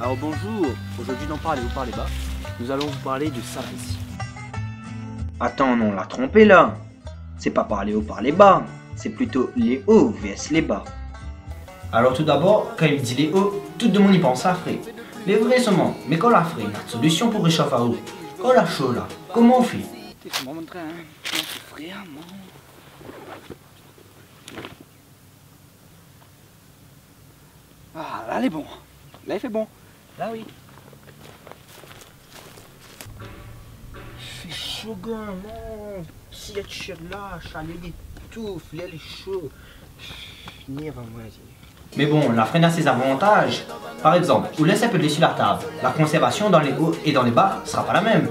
Alors bonjour, aujourd'hui dans Parler haut, parler bas, nous allons vous parler de Salazie. Attends, non, on l'a trompé là. C'est pas parler haut, parler bas. C'est plutôt les hauts vs les bas. Alors tout d'abord, quand il dit les hauts, tout le monde y pense à frais. Les vrais seulement, mais quand la frais, notre solution pour réchauffer à eau. Quand la chaud là, comment on fait? Je vais montrer comment frère, moi. Ah, là, elle est bon. Là, il fait bon. Là, oui. C'est chaud, gars, non. Si elle tire là, chalet l'étouffe, l'aile est chaud. Mais bon, la freine a ses avantages. Par exemple, vous laissez un peu de lait sur la table. La conservation dans les hauts et dans les bas sera pas la même.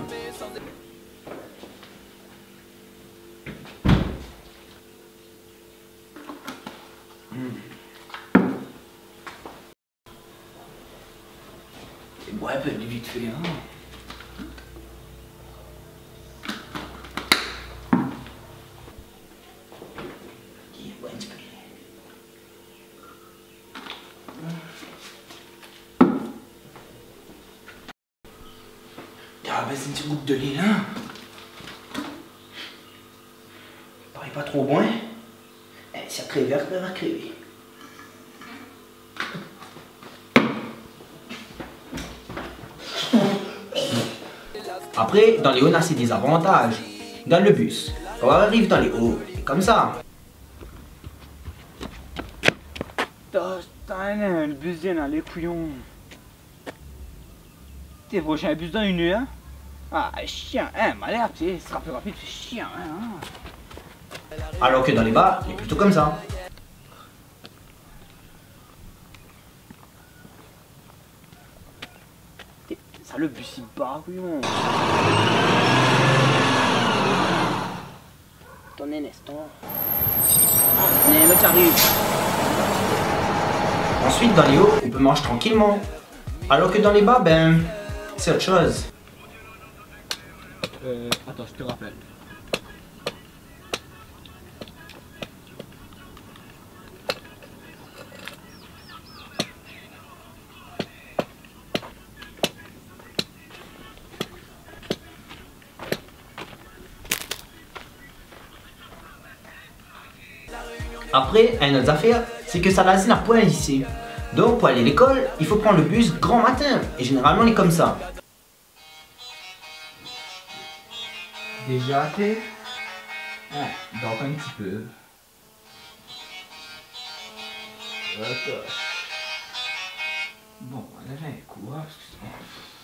Et bois un peu de vite fait, hein. Ah ben c'est une petite goutte de lait là. Paraît pas trop bon, hein. Si elle crève, elle va crever. Après, dans les hauts, on a ses désavantages. Dans le bus, quand on arrive dans les hauts, comme ça. Le bus vient dans les couillons. T'es prochain un bus dans une heure? Ah, chien, hein, malheur, tu sais, ce sera plus rapide, c'est chien, hein. Alors que dans les bas, il est plutôt comme ça. Ça, le bus, il part, couillon. Attendez un instant. Mais l'autre arrive. Ensuite, dans les hauts, on peut manger tranquillement. Alors que dans les bas, ben, c'est autre chose. Attends, je te rappelle. Après, une autre affaire, c'est que Salazie n'a pas un lycée. Donc, pour aller à l'école, il faut prendre le bus grand matin. Et généralement, on est comme ça. Déjà t'es? Ouais, dors un petit peu. Ok. Bon, là j'ai un coup, hein, excuse-moi.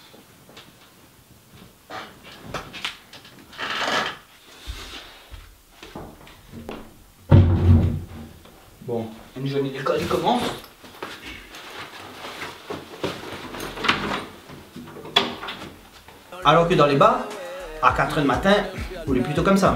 Bon, une journée d'école commence. Alors que dans les bas, à 4 h du matin, on est plutôt comme ça.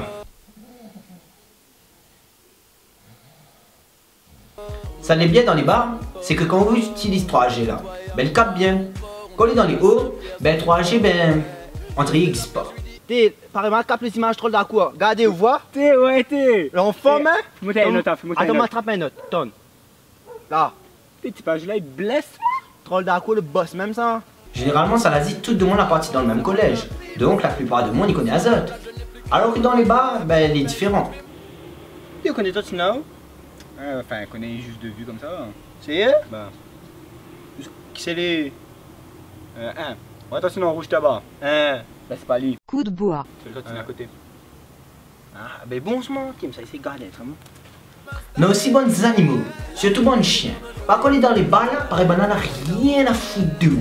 Ça n'est bien dans les bas, c'est que quand on utilise 3G là, ben il capte bien. Quand on est dans les hauts, ben 3G, ben, on dirait qu'il n'existe pas. T'es, pareillement, capte les images trop d'accord. Regardez, vous voyez? T'es, ouais, t'es. L'enfant, hein? Montez une note, Attends, m'attrape une note. Tonne. Là. T'es page là, il blesse. Troll d'accord, le boss, même ça. Généralement, Salazie, tout le monde a parti dans le même collège. Donc, la plupart du monde, il connaît Azote. Alors que dans les bas, ben, il est différent. Tu connais toi, Tino? Enfin, on connaît juste de vue comme ça. C'est eux? Bah. Qui c'est les? Ouais, attention, en rouge tabac. Là, c'est pas lui. Coup de bois. C'est le gars à côté. Ah, ben bon, ce moment, Kim, ça, c'est gardé, vraiment. Mais aussi bons animaux, surtout bons chiens. Par contre, dans les bas, là, pareil, ben, on n'a rien à foutre d'eux.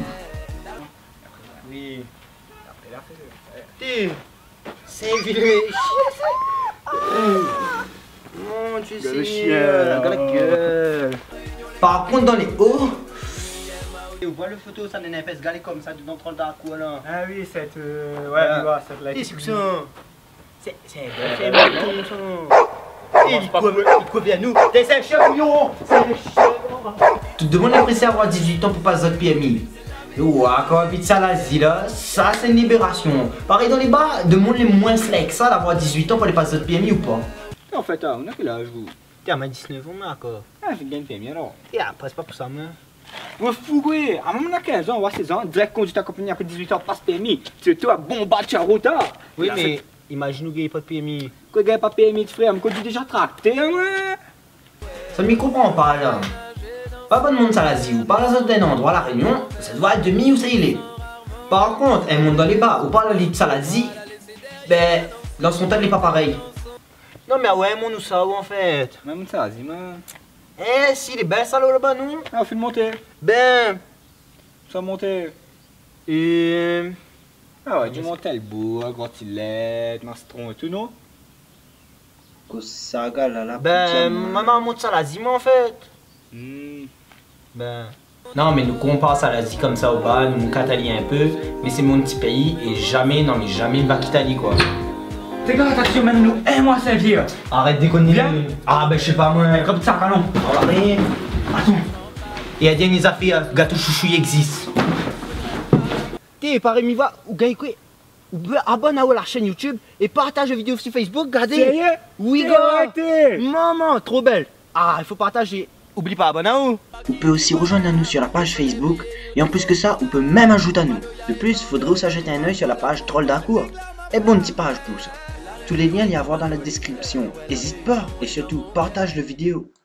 Oui. C'est vieux chien, non, tu sais, Le chien. regarde la gueule. Par contre, dans les hauts, Et vous voyez le photo, ça n'est pas galé comme ça, dedans troll d'accord, là. Ah oui, cette. cette là. Qu'est-ce que ça? C'est un bâton, ça. Il couvre bien nous. C'est un chien, bouillon. C'est un chien. tout le monde est pressé à avoir 18 ans pour passer votre PMI. Ouah, quand on habite Salazie là, ça c'est une libération. Pareil dans les bars, de monde les moins slack, ça d'avoir 18 ans pour aller passer votre PMI ou pas. En fait, on a quel âge vous? T'es à ma 19 ans, mais encore. Ah, j'ai bien fait, bien alors. T'es à presque pas pour ça, mais. Ouais, fou, oui. À un moment, on a 15 ans, on a 16 ans, direct conduite accompagnée après 18 ans, passe permis. C'est toi, bon battu à route. Oui, mais imagine nous gagnez pas de PMI. Quoi, gars, pas permis de frère, me conduit déjà tracté, ouais. Ça m'y comprend pas là. Pas bon monde ça l'Asie ou par la zone d'un endroit à la Réunion, ça doit être demi où ça il est. Par contre, un monde dans les bas ou par la ligne Salazie, ben, dans son temps il est pas pareil. Non, mais ouais, mon nous ça où en fait. Même ça, dis-moi. Eh, si, les belles salauds là-bas, non? Ah, on fait le monter. Ben. Ça monter. Ah ouais, du Montelbourg, Grotillette, Mastron et tout, non? Saga là là. Ben, maman monte ça la zima en fait. Ben. Non mais nous compare à l'Asie comme ça au bas, nous catalien un peu, mais c'est mon petit pays et jamais, non mais jamais il va quitter quoi. T'es gars, attention, maintenant nous, un mois à servir. Arrête de déconner. Viens. Ah ben je sais pas moi. Comme ça, canon. Alors rien. Attends. Et à dernier affaires, gâteau chouchou il existe. T'es pareil, mi va, ou gagne quoi? Ou abonne-vous à la chaîne YouTube et partage la vidéo sur Facebook, regardez. Sérieux? Oui, gars. Maman, trop belle. Ah, il faut partager. Oublie pas, abonne-vous. Vous pouvez aussi rejoindre nous sur la page Facebook et en plus que ça, vous pouvez même ajouter à nous. De plus, il faudrait aussi jeter un oeil sur la page Troll d'Acour. Et bon petit page pour ça. Tous les liens, il y a à voir dans la description. N'hésite pas et surtout, partage la vidéo.